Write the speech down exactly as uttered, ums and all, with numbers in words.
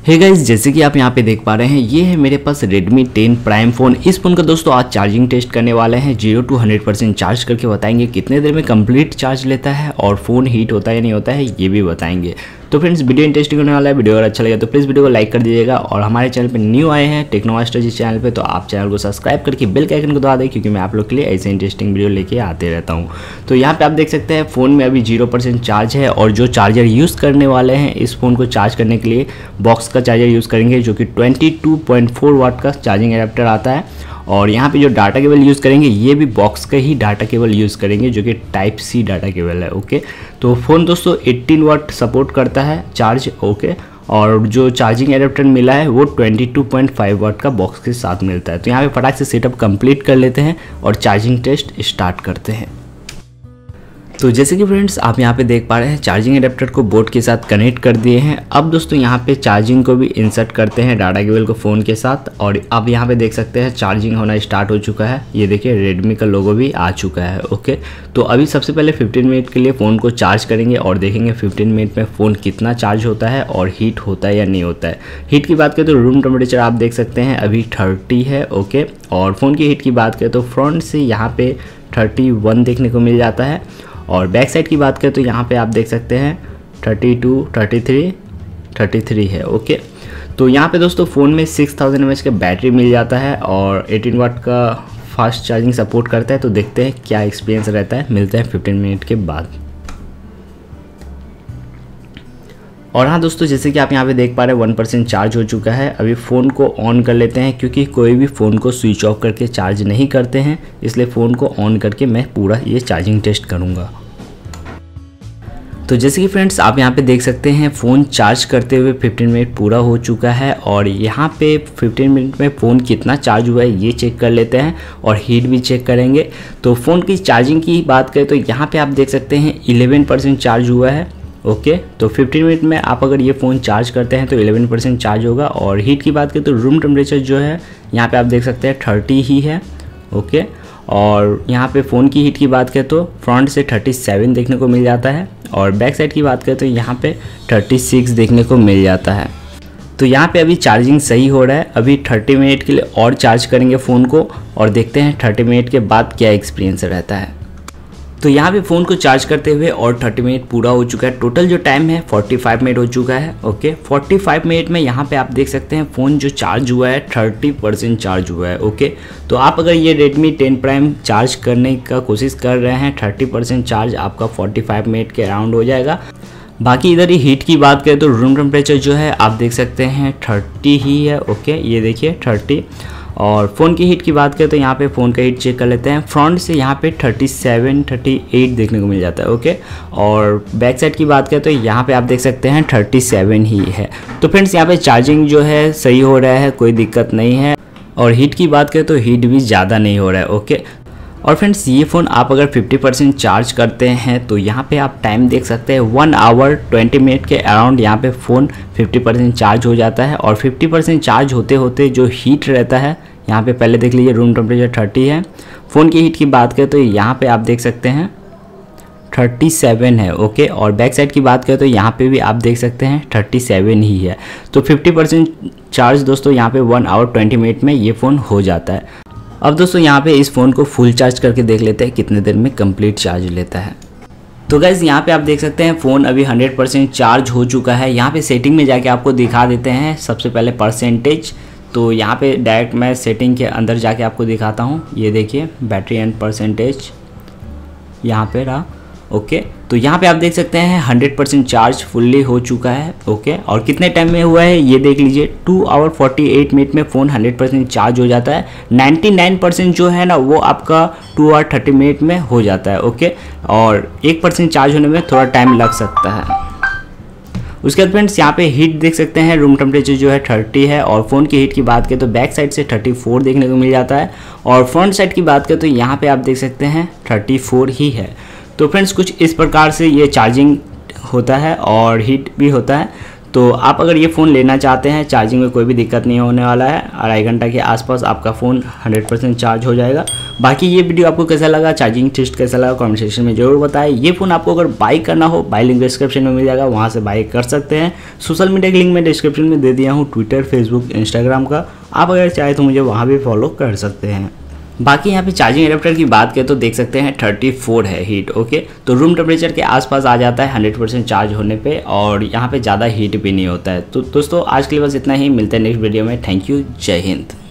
Hey guys, जैसे कि आप यहाँ पे देख पा रहे हैं, ये है मेरे पास Redmi टेन Prime फ़ोन। इस फ़ोन का दोस्तों आज चार्जिंग टेस्ट करने वाले हैं। Zero to hundred percent charge करके बताएंगे कितने देर में कंप्लीट चार्ज लेता है और फ़ोन हीट होता है या नहीं होता है, ये भी बताएंगे। तो फ्रेंड्स, वीडियो इंटरेस्टिंग होने वाला है। वीडियो अगर अच्छा लगे तो प्लीज़ वीडियो को लाइक कर दीजिएगा और हमारे चैनल पे न्यू आए हैं टेक्नोमास्टर जी चैनल पे, तो आप चैनल को सब्सक्राइब करके बेल के आइकन को दबा दें, क्योंकि मैं आप लोग के लिए ऐसे इंटरेस्टिंग वीडियो लेके आते रहता हूँ। तो यहाँ पे आप देख सकते हैं फ़ोन में अभी जीरो परसेंट चार्ज है और जो चार्जर यूज़ करने वाले हैं इस फ़ोन को चार्ज करने के लिए बॉक्स का चार्जर यूज़ करेंगे, जो कि twenty two point four watt का चार्जिंग एडाप्टर आता है। और यहाँ पे जो डाटा केबल यूज़ करेंगे ये भी बॉक्स का ही डाटा केबल यूज़ करेंगे, जो कि टाइप सी डाटा केबल है। ओके, तो फ़ोन दोस्तों एटीन वाट सपोर्ट करता है चार्ज। ओके, और जो चार्जिंग एडाप्टर मिला है वो twenty two point five watt का बॉक्स के साथ मिलता है। तो यहाँ पे फटाक से सेटअप कंप्लीट कर लेते हैं और चार्जिंग टेस्ट स्टार्ट करते हैं। तो जैसे कि फ्रेंड्स आप यहाँ पे देख पा रहे हैं चार्जिंग एडाप्टर को बोर्ड के साथ कनेक्ट कर दिए हैं। अब दोस्तों यहाँ पे चार्जिंग को भी इंसर्ट करते हैं डाटा केबल को फ़ोन के साथ, और अब यहाँ पे देख सकते हैं चार्जिंग होना स्टार्ट हो चुका है। ये देखिए रेडमी का लोगो भी आ चुका है। ओके, तो अभी सबसे पहले फिफ्टीन मिनट के लिए फ़ोन को चार्ज करेंगे और देखेंगे फिफ्टीन मिनट में फ़ोन कितना चार्ज होता है और हीट होता है या नहीं होता है। हीट की बात करें तो रूम टेम्परेचर आप देख सकते हैं अभी थर्टी है। ओके, और फ़ोन की हीट की बात करें तो फ्रंट से यहाँ पे थर्टी वन देखने को मिल जाता है, और बैक साइड की बात करें तो यहाँ पे आप देख सकते हैं thirty two, thirty three, thirty three है। ओके, तो यहाँ पे दोस्तों फ़ोन में सिक्स थाउजेंड एम एच का बैटरी मिल जाता है और एटीन वाट का फास्ट चार्जिंग सपोर्ट करता है। तो देखते हैं क्या एक्सपीरियंस रहता है, मिलते हैं फिफ्टीन मिनट के बाद। और हाँ दोस्तों, जैसे कि आप यहाँ पे देख पा रहे हैं वन परसेंट चार्ज हो चुका है। अभी फ़ोन को ऑन कर लेते हैं, क्योंकि कोई भी फ़ोन को स्विच ऑफ करके चार्ज नहीं करते हैं, इसलिए फ़ोन को ऑन करके मैं पूरा ये चार्जिंग टेस्ट करूँगा। तो जैसे कि फ्रेंड्स आप यहाँ पे देख सकते हैं फ़ोन चार्ज करते हुए फिफ्टीन मिनट पूरा हो चुका है, और यहाँ पे फिफ्टीन मिनट में फ़ोन कितना चार्ज हुआ है ये चेक कर लेते हैं और हीट भी चेक करेंगे। तो फ़ोन की चार्जिंग की बात करें तो यहाँ पे आप देख सकते हैं इलेवन परसेंट चार्ज हुआ है। ओके, तो फिफ्टीन मिनट में आप अगर ये फ़ोन चार्ज करते हैं तो इलेवन परसेंट चार्ज होगा। और हीट की बात करें तो रूम टेम्परेचर जो है यहाँ पे आप देख सकते हैं थर्टी ही है। ओके, और यहाँ पे फ़ोन की हीट की बात करें तो फ्रंट से थर्टी सेवन देखने को मिल जाता है, और बैक साइड की बात करें तो यहाँ पे थर्टी सिक्स देखने को मिल जाता है। तो यहाँ पे अभी चार्जिंग सही हो रहा है। अभी थर्टी मिनट के लिए और चार्ज करेंगे फ़ोन को और देखते हैं थर्टी मिनट के बाद क्या एक्सपीरियंस रहता है। तो यहाँ पे फ़ोन को चार्ज करते हुए और थर्टी मिनट पूरा हो चुका है। टोटल जो टाइम है फोर्टी फाइव मिनट हो चुका है। ओके, फोर्टी फाइव मिनट में यहाँ पे आप देख सकते हैं फ़ोन जो चार्ज हुआ है थर्टी परसेंट चार्ज हुआ है। ओके, तो आप अगर ये Redmi टेन Prime चार्ज करने का कोशिश कर रहे हैं, थर्टी परसेंट चार्ज आपका फोर्टी फाइव मिनट के अराउंड हो जाएगा। बाकी इधर ही हीट की बात करें तो रूम टेम्परेचर जो है आप देख सकते हैं थर्टी ही है। ओके, ये देखिए थर्टी। और फ़ोन की हीट की बात करें तो यहाँ पे फ़ोन का हीट चेक कर लेते हैं। फ्रंट से यहाँ पे थर्टी सेवन, थर्टी एट देखने को मिल जाता है। ओके, और बैक साइड की बात करें तो यहाँ पे आप देख सकते हैं थर्टी सेवन ही है। तो फ्रेंड्स यहाँ पे चार्जिंग जो है सही हो रहा है, कोई दिक्कत नहीं है। और हीट की बात करें तो हीट भी ज़्यादा नहीं हो रहा है। ओके, और फ्रेंड्स ये फ़ोन आप अगर फिफ्टी परसेंट चार्ज करते हैं तो यहाँ पे आप टाइम देख सकते हैं वन आवर ट्वेंटी मिनट के अराउंड यहाँ पे फ़ोन फिफ्टी परसेंट चार्ज हो जाता है। और फिफ्टी परसेंट चार्ज होते होते जो हीट रहता है यहाँ पे पहले देख लीजिए रूम टेम्परेचर थर्टी है। फ़ोन की हीट की बात करें तो यहाँ पे आप देख सकते हैं थर्टी सेवन है। ओके, और बैक साइड की बात करें तो यहाँ पे भी आप देख सकते हैं थर्टी सेवन ही है। तो फिफ्टी परसेंट चार्ज दोस्तों यहाँ पे वन आवर ट्वेंटी मिनट में ये फ़ोन हो जाता है। अब दोस्तों यहाँ पे इस फ़ोन को फुल चार्ज करके देख लेते हैं कितने देर में कंप्लीट चार्ज लेता है। तो गाइज़ यहाँ पे आप देख सकते हैं फ़ोन अभी हंड्रेड परसेंट चार्ज हो चुका है। यहाँ पे सेटिंग में जाके आपको दिखा देते हैं सबसे पहले परसेंटेज। तो यहाँ पे डायरेक्ट मैं सेटिंग के अंदर जाके आपको दिखाता हूँ। ये देखिए बैटरी एंड परसेंटेज यहाँ पे रहा। ओके, तो यहाँ पे आप देख सकते हैं हंड्रेड परसेंट चार्ज फुल्ली हो चुका है। ओके, और कितने टाइम में हुआ है ये देख लीजिए, two hour forty eight minute में फ़ोन हंड्रेड परसेंट चार्ज हो जाता है। नाइन्टी नाइन परसेंट जो है ना वो आपका टू आवर थर्टी मिनट में हो जाता है। ओके, और एक परसेंट चार्ज होने में थोड़ा टाइम लग सकता है। उसके बाद फ्रेंड्स यहाँ पे हीट देख सकते हैं रूम टेम्परेचर जो है थर्टी है, और फ़ोन की हीट की बात करें तो बैक साइड से थर्टी फोर देखने को मिल जाता है, और फ्रंट साइड की बात करें तो यहाँ पे आप देख सकते हैं थर्टी फोर ही है। तो फ्रेंड्स कुछ इस प्रकार से ये चार्जिंग होता है और हीट भी होता है। तो आप अगर ये फ़ोन लेना चाहते हैं, चार्जिंग में कोई भी दिक्कत नहीं होने वाला है, अढ़ाई घंटा के आसपास आपका फ़ोन हंड्रेड परसेंट चार्ज हो जाएगा। बाकी ये वीडियो आपको कैसा लगा, चार्जिंग टेस्ट कैसा लगा, कमेंट सेक्शन में जरूर बताएं। ये फ़ोन आपको अगर बाई करना हो, बाई लिंक डिस्क्रिप्शन में मिल जाएगा, वहाँ से बाई कर सकते हैं। सोशल मीडिया की लिंक मैं डिस्क्रिप्शन में दे दिया हूँ, ट्विटर, फेसबुक, इंस्टाग्राम का। आप अगर चाहे तो मुझे वहाँ भी फॉलो कर सकते हैं। बाकी यहाँ पे चार्जिंग एडेप्टर की बात करें तो देख सकते हैं चौंतीस है हीट, ओके। तो रूम टेम्परेचर के आसपास आ जाता है हंड्रेड परसेंट चार्ज होने पे, और यहाँ पे ज़्यादा हीट भी नहीं होता है। तो दोस्तों आज के लिए बस इतना ही, मिलते हैं नेक्स्ट वीडियो में। थैंक यू, जय हिंद।